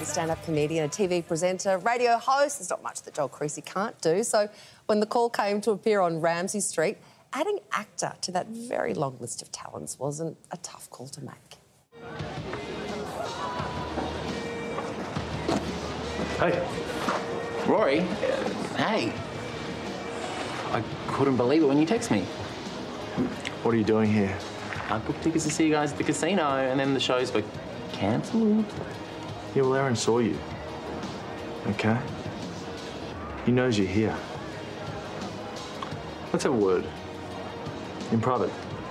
a stand-up comedian, a TV presenter, radio host. There's not much that Joel Creasey can't do. So when the call came to appear on Ramsay Street, adding actor to that very long list of talents wasn't a tough call to make. Hey. Rory. Hey. I couldn't believe it when you text me. What are you doing here? I booked tickets to see you guys at the casino and then the shows were cancelled. Yeah, well, Erin saw you. Okay? He knows you're here. Let's have a word. In private.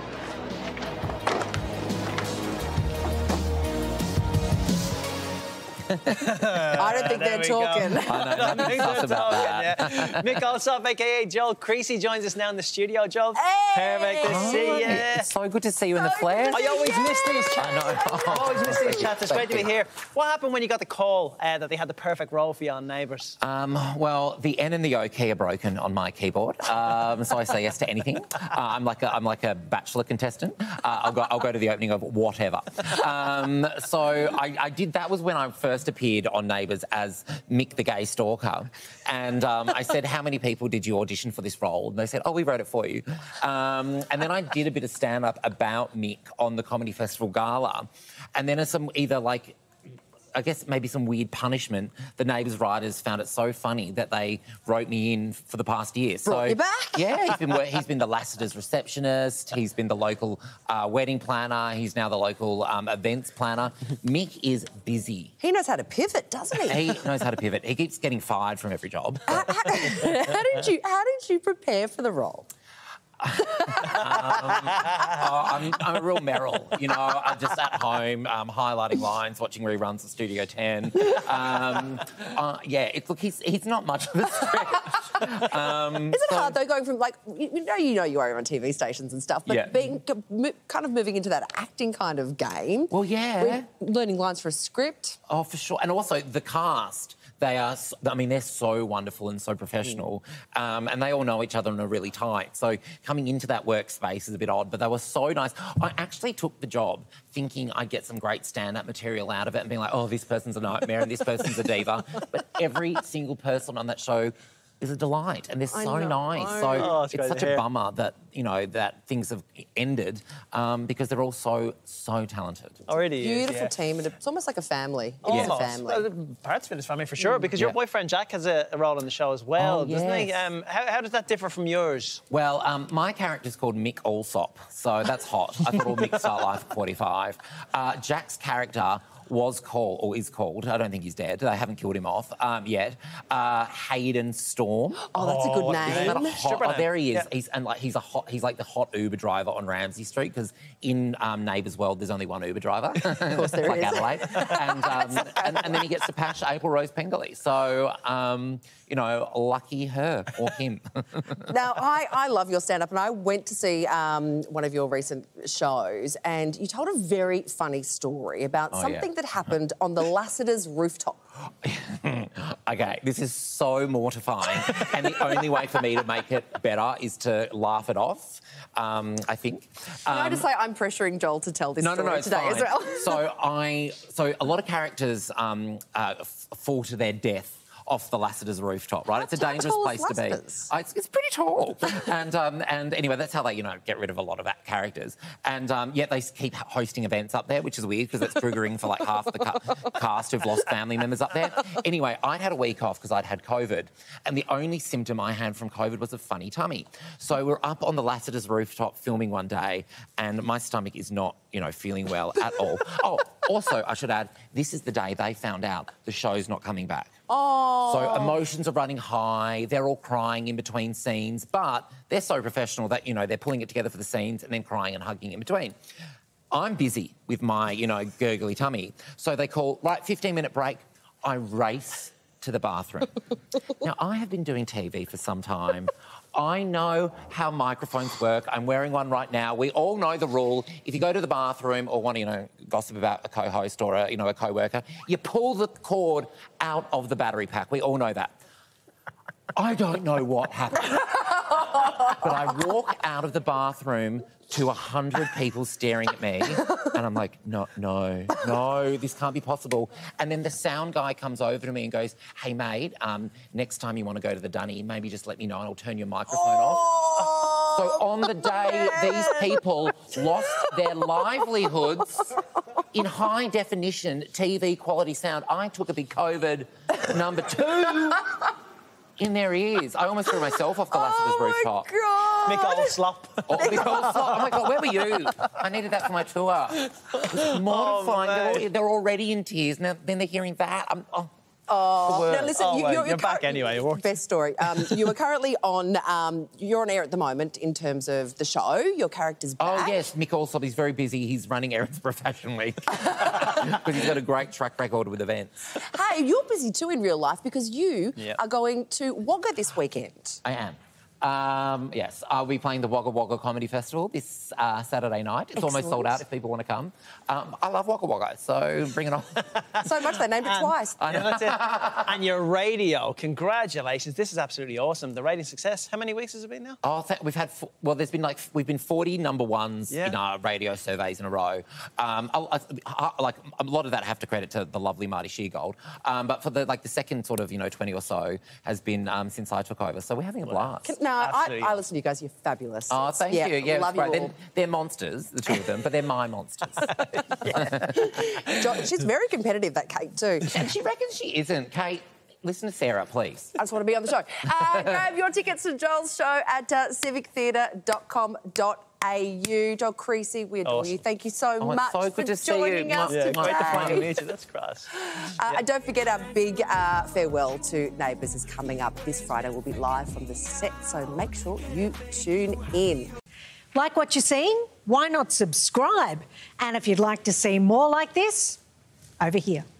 I don't think they're talking. I know, nothing sus about that. Yeah. Mick Allsop, a.k.a. Joel Creasey, joins us now in the studio. Joel, hey! Perfect to see you. It's so good to see you in the flesh. I always miss these chats. I know. I always miss these chats. It's great to be here. What happened when you got the call that they had the perfect role for you on Neighbours? Well, the N and the O key are broken on my keyboard, so I say yes to anything. I'm like a Bachelor contestant. I'll go to the opening of whatever. So I did. That was when I first appeared on Neighbours as Mick the gay stalker, and I said, how many people did you audition for this role? And they said, oh, we wrote it for you. And then I did a bit of stand-up about Mick on the Comedy Festival Gala, and then as some either like, I guess maybe some weird punishment, the Neighbours writers found it so funny that they wrote me in for the past year. Brought you back? Yeah, he's been the Lassiter's receptionist, he's been the local wedding planner, he's now the local events planner. Mick is busy. He knows how to pivot, doesn't he? He knows how to pivot. He keeps getting fired from every job. How did you prepare for the role? I'm a real Meryl, you know. I'm just at home highlighting lines, watching reruns of Studio 10. Yeah, look, he's not much of a stretch. Is it hard though, going from like you know you are on TV stations and stuff, but being kind of moving into that acting kind of game? Well, yeah, learning lines for a script. Oh, for sure, and also the cast. They are, I mean, they're so wonderful and so professional, and they all know each other and are really tight. So coming into that workspace is a bit odd, but they were so nice. I actually took the job thinking I'd get some great stand-up material out of it and being like, oh, this person's a nightmare and this person's a diva. But every single person on that show is a delight, and they're so nice. So it's such a bummer that, you know, that things have ended because they're all so talented. Already beautiful team, and it's almost like a family. Almost. It's a family. Well, parts of it is family for sure, because your boyfriend Jack has a role in the show as well, doesn't he? How does that differ from yours? Well, my character's called Mick Allsop, so that's hot. I thought all Mick start life at 45. Jack's character was called, or is called, I don't think he's dead, they haven't killed him off yet, Hayden Storm. Oh, that's a good name. Oh, there he is. Yeah. He's like the hot Uber driver on Ramsay Street, because in Neighbours world there's only one Uber driver. Of course there like is. Adelaide. and then he gets to pash April Rose Pengelly. So, you know, lucky her or him. Now, I love your stand-up, and I went to see one of your recent shows, and you told a very funny story about something that happened on the Lassiter's rooftop. Okay, this is so mortifying, and the only way for me to make it better is to laugh it off, I think. Can I just say I'm pressuring Joel to tell this story today as well? So a lot of characters fall to their death off the Lassiter's rooftop, right? It's a dangerous place to be. It's pretty tall. and anyway, that's how they, you know, get rid of a lot of characters. And yet they keep hosting events up there, which is weird because it's triggering for like half the cast who've lost family members up there. Anyway, I'd had a week off because I'd had COVID, and the only symptom I had from COVID was a funny tummy. So we're up on the Lassiter's rooftop filming one day, and my stomach is not, you know, feeling well at all. Oh, also, I should add, this is the day they found out the show's not coming back. Oh. So emotions are running high, they're all crying in between scenes, but they're so professional that, you know, they're pulling it together for the scenes and then crying and hugging in between. I'm busy with my, you know, gurgly tummy. So they call, right, 15-minute break. I race to the bathroom. Now, I have been doing TV for some time. I know how microphones work. I'm wearing one right now. We all know the rule. If you go to the bathroom or want to, you know, gossip about a co-host or a, you know, a co-worker, you pull the cord out of the battery pack. We all know that. I don't know what happened. But I walk out of the bathroom to 100 people staring at me, and I'm like, no, this can't be possible. And then the sound guy comes over to me and goes, hey, mate, next time you want to go to the dunny, maybe just let me know and I'll turn your microphone off. So on the day these people lost their livelihoods in high definition TV quality sound, I took a big COVID number 2 in their ears. I almost threw myself off the Lassiter's rooftop. Oh, my God. Mick Allsop. Oh, Mick Allsop. Oh, my God, where were you? I needed that for my tour. It was mortifying. They're already in tears. Now, then they're hearing that. Now listen, you're back anyway. Best story. You are currently on. You're on air at the moment in terms of the show. Your character's back. Oh yes, Mick Allsop. He's very busy. He's running Erinsborough Fashion Week because he's got a great track record with events. Hey, you're busy too in real life because you are going to Wagga this weekend. I am. Yes, I'll be playing the Wagga Wagga Comedy Festival this Saturday night. It's almost sold out if people want to come. I love Wagga Wagga, so bring it on. So much they named it twice. I know. That's it. And your radio, congratulations. This is absolutely awesome. The rating success, how many weeks has it been now? Oh, we've had... we've been 40 number ones in our radio surveys in a row. Like, a lot of that I have to credit to the lovely Marty Sheargold. But for the second sort of, 20 or so has been since I took over. So we're having a blast. I listen to you guys. You're fabulous. Oh, thank you. Yeah, love right. you all. They're monsters, the two of them, but they're my monsters. She's very competitive, that Kate, too. And she reckons she isn't. Kate, listen to Sarah, please. I just want to be on the show. Grab your tickets to Joel's show at civictheatre.com.au. Joel Creasey, we adore you. Thank you so much so good for to joining us today. Great to finally meet you. That's class. And don't forget our big farewell to Neighbours is coming up this Friday. We'll be live from the set, so make sure you tune in. Like what you're seeing? Why not subscribe? And if you'd like to see more like this, over here.